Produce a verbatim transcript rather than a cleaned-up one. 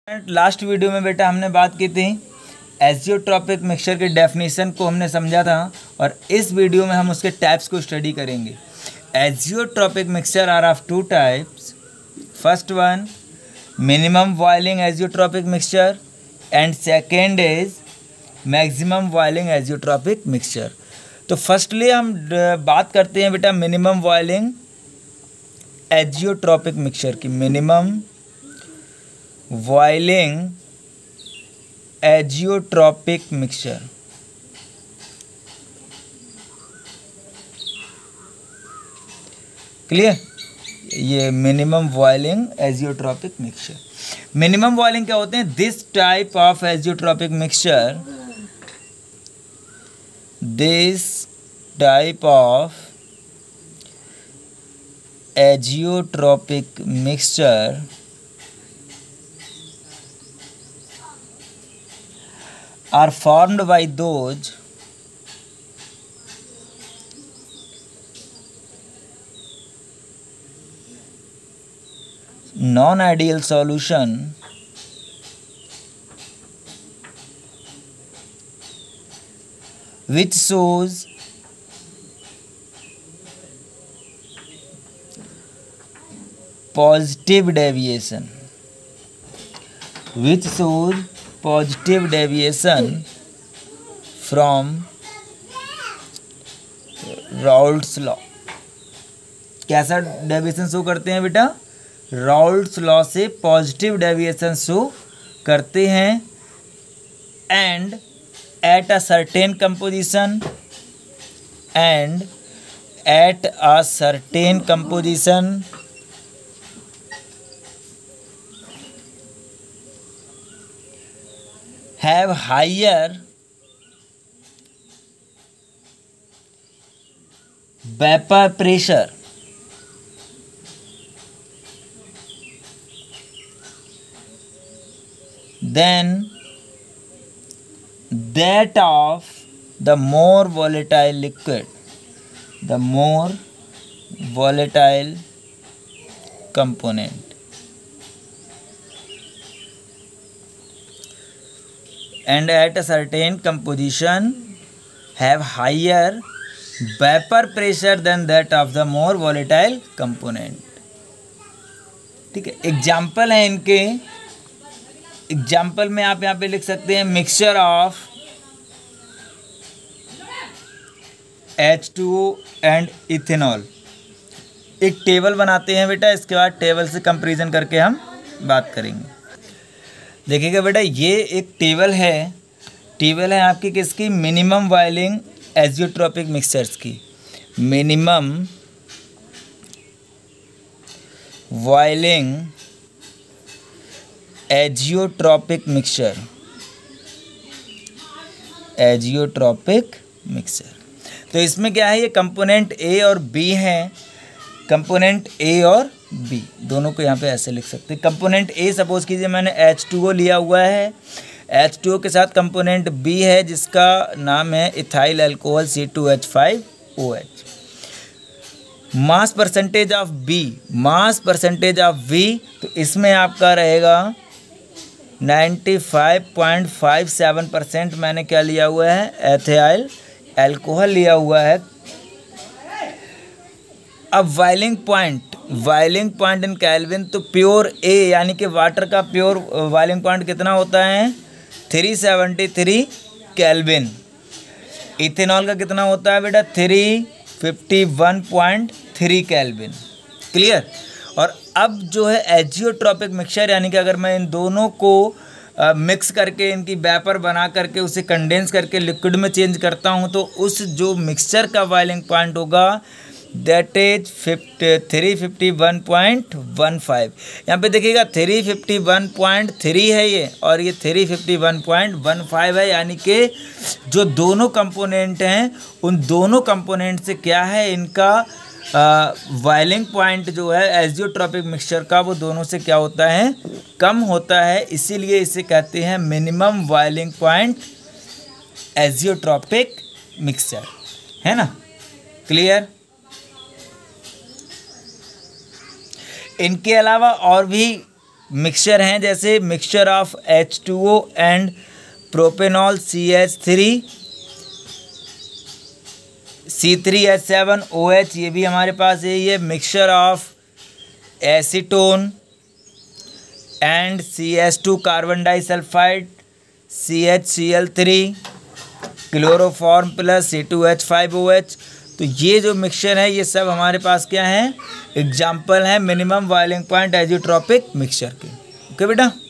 Last video में बेटा हमने बात की थी एजियोट्रॉपिक मिक्सचर के डेफिनेशन को हमने समझा था और इस वीडियो में हम उसके टाइप्स को स्टडी करेंगे। Azeotropic mixture are of two types. First one minimum boiling azeotropic mixture and second is maximum boiling azeotropic mixture. तो फर्स्टली हम बात करते हैं बेटा मिनिमम बॉइलिंग एजियोट्रॉपिक मिक्सचर की। Minimum boiling azeotropic mixture. Clear? ये minimum boiling azeotropic mixture. Minimum boiling क्या होते हैं? This type of azeotropic mixture this type of azeotropic mixture are formed by those non-ideal solution which shows positive deviation which shows positive deviation from Raoult's law. कैसा deviation show करते हैं बेटा? Raoult's law से positive deviation show करते हैं and at a certain composition and at a certain composition have higher vapor pressure than that of the more volatile liquid, the more volatile component. And at a certain composition have higher vapor pressure than that of the more volatile component. ठीक है, example है इनके। Example में आप यहाँ पे लिख सकते हैं mixture of H two O and ethanol. एक टेबल बनाते हैं बेटा, इसके बाद टेबल से कंपैरिजन करके हम बात करेंगे। देखिएगा बेटा, ये एक टेबल है, टेबल है आपकी किसकी? मिनिमम बॉइलिंग एजियोट्रॉपिक मिक्सचर्स की। Minimum boiling azeotropic mixture, azeotropic mixture. तो इसमें क्या है? ये कंपोनेंट ए और बी हैं। कंपोनेंट ए और बी दोनों को यहाँ पे ऐसे लिख सकते हैं। कंपोनेंट ए सपोज कीजिए मैंने एच टू ओ लिया हुआ है, एच टू ओ के साथ कंपोनेंट बी है जिसका नाम है ethyl alcohol C two H five O H. Mass percentage of B, mass percentage of B, तो इसमें आपका रहेगा ninety five point five seven percent. मैंने क्या लिया हुआ है? एथिल अल्कोहल लिया हुआ है। अब boiling point, boiling point in Kelvin, तो प्योर ए यानी कि वाटर का प्योर बॉइलिंग पॉइंट कितना होता है? Three seventy three Kelvin. Ethanol का कितना होता है बेटा? Three fifty one point three Kelvin. Clear? और अब जो है एजियोट्रॉपिक मिक्सचर, यानी कि अगर मैं इन दोनों को मिक्स करके इनकी वेपर बना करके उसे कंडेंस करके लिक्विड में चेंज करता हूँ, तो उस जो मिक्सचर का बॉइलिंग पॉइंट होगा that is fifty three fifty one point one five. यहाँ पे देखिएगा three fifty one point three है ये, और ये three fifty one point one five है। यानी कि जो दोनों कंपोनेंट हैं उन दोनों कंपोनेंट से क्या है, इनका बॉइलिंग पॉइंट जो है एजियोट्रॉपिक मिक्सचर का, वो दोनों से क्या होता है? कम होता है। इसीलिए इसे कहते हैं minimum boiling point azeotropic mixture, है ना? क्लियर? इनके अलावा और भी मिक्सचर हैं, जैसे mixture of H two O and propanol C H three C three H seven O H, ये भी हमारे पास यही है। Mixture of acetone and C H two carbon disulphide C H C L three chloroform plus C two H five O H. तो ये जो mixture है ये सब हमारे पास क्या है, एग्जाम्पल है minimum boiling point azeotropic mixture के। ओके बेटा।